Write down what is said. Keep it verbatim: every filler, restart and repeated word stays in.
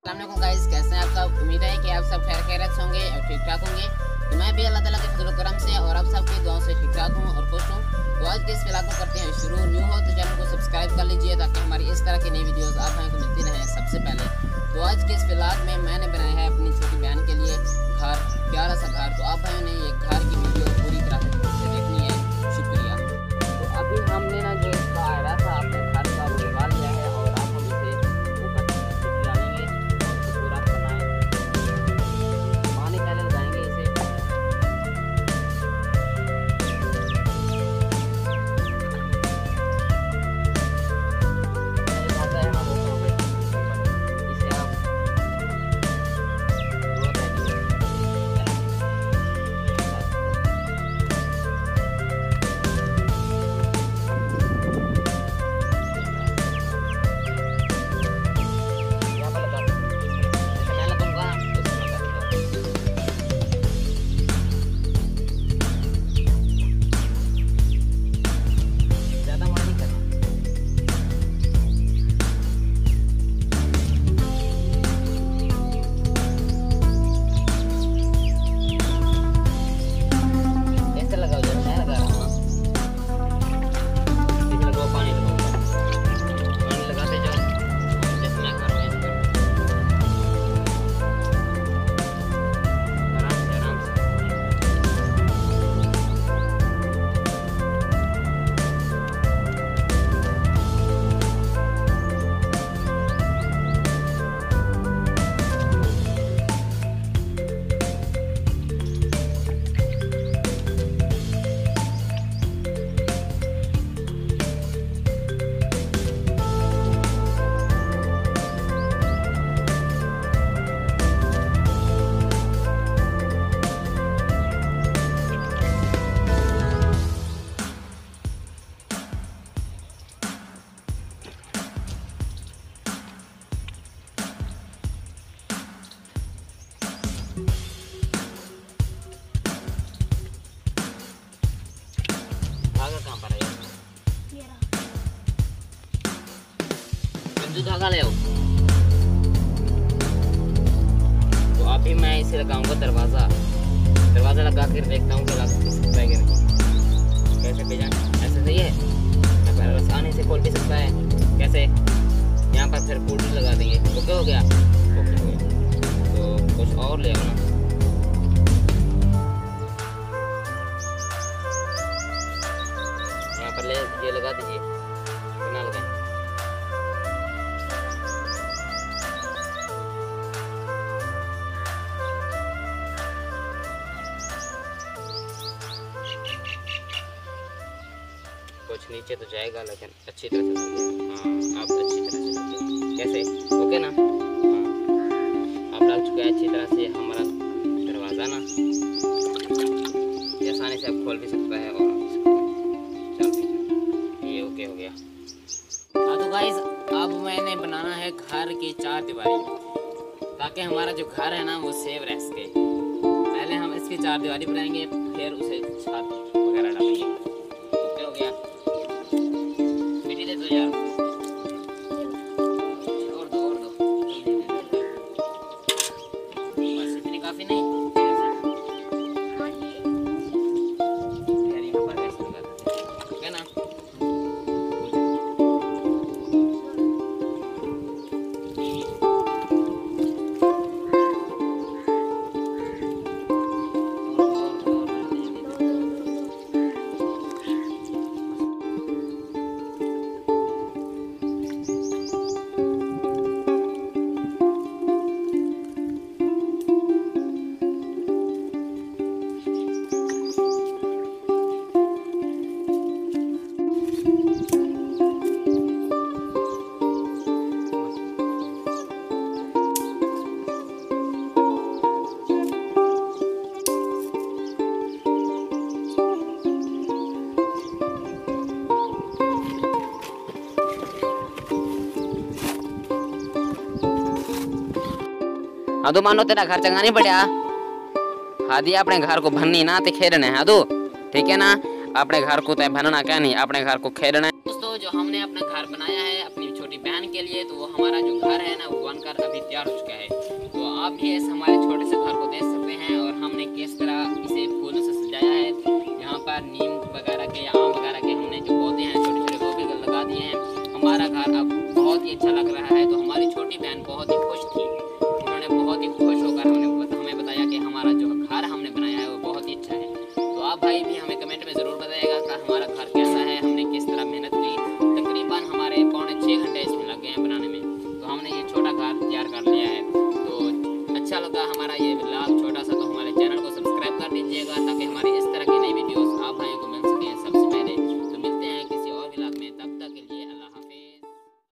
अस्सलामुअलैकुम गाइस, कैसे हैं आप सब। उम्मीद है कि आप सब खैर खैरियत होंगे और ठीक ठाक होंगे। तो मैं भी अल्लाह ताला के फजल करम से और आप सबकी दुआओं से ठीक ठाक हूँ और खुश हूँ। तो आज के इस व्लॉग को करते हैं शुरू। न्यू हो तो चैनल को सब्सक्राइब कर लीजिए ताकि हमारी इस तरह की नई वीडियोस आप को मिलती रहें सबसे पहले। तो आज के इस व्लॉग में मैंने बनाया है अपनी छोटी बहन के लिए घर, प्यारा सा घर। तो आप भाइयों ने ये घर की वीडियो पूरी तरह से देखनी है। शुक्रिया। तो अभी हमने ना जो इसका आयरा था अपने घर का वो लगा लिया है और आप हम इसे ऊपर डालेंगे और इसे पूरा बनाएंगे। पानी पहले लगाएंगे इसे। धागा ले आओ। तो अभी मैं इसे लगाऊंगा दरवाजा दरवाजा लगा कर देखता हूँ कि लग सकता है कि नहीं। कैसे भेजा, ऐसे सही है या फिर आसानी से खोल भी सकता है। कैसे यहाँ पर फिर पूरी लगा देंगे। ओके हो गया, ओके हो गया। तो कुछ और ले आओ ना। यहाँ पर ले ये लगा दीजिए, बिना लगाए। कुछ नीचे तो जाएगा लेकिन अच्छी तरह से हाँ आप अच्छी तरह से लगे। कैसे ओके ना। हाँ आप लग चुका है अच्छी तरह से हमारा दरवाज़ा ना। आसानी से आप खोल भी सकता है और चल ये ओके हो गया। हाँ तो गाइस अब मैंने बनाना है घर की चार दीवारी ताकि हमारा जो घर है ना वो सेव रह सके। पहले हम इसकी चार दीवारी बनाएंगे फिर उसे छत वगैरह डालेंगे। ओके हो गया। और दो और दो बस इतनी काफी नहीं। ओके ना। हाँ तो मानो तेरा घर चंगा नहीं पड़ा। हाँ दी अपने घर को भरनी ना ते खेलने है। हाँ तो ठीक है ना, अपने घर को तय भरना क्या नहीं, अपने घर को खेलना है। दोस्तों जो हमने अपना घर बनाया है अपनी छोटी बहन के लिए। तो वो हमारा जो घर है ना वो बनकर अभी तैयार हो चुका है। तो आप भी इस हमारे छोटे से घर को देख सकते हैं और हमने किस तरह इसे फूलों से सजाया है। यहाँ पर नीम वगैरह के, आम वगैरह के हमने जो पौधे हैं छोटे छोटे वो भी लगा दिए हैं। हमारा घर अब बहुत ही अच्छा लग रहा है। तो हमारी छोटी बहन बहुत ही खुश थी, उन्होंने बहुत ही खुश होकर हमें हमें बताया कि हमारा जो घर हमने बनाया है वो बहुत ही अच्छा है। तो आप भाई भी हमें कमेंट में ज़रूर बताइएगा कि हमारा घर कैसा है, हमने किस तरह मेहनत की। तकरीबन हमारे पौने छः घंटे इसमें लग गए हैं बनाने में। तो हमने ये छोटा घर तैयार कर लिया है। तो अच्छा लगा हमारा ये लाल